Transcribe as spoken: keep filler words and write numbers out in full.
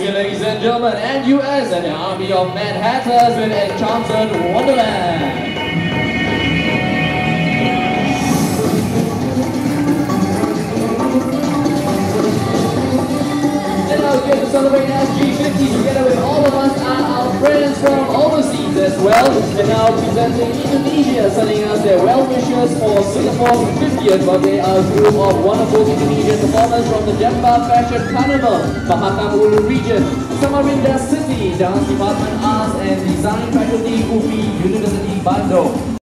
you, ladies and gentlemen, N U S and the Army of Manhattans with Enchanted Wonderland. And now here to celebrate S three fifty together with all of us are our friends from overseas as well. And now presenting Indonesia, sending us their well wishes for Singapore's fiftieth birthday, a group of wonderful Indonesian performers from the Jemba Fashion Carnival, Mahakam Ulu region, Samarinda City, Dance Department Arts and Design Faculty, U P I University Bandung.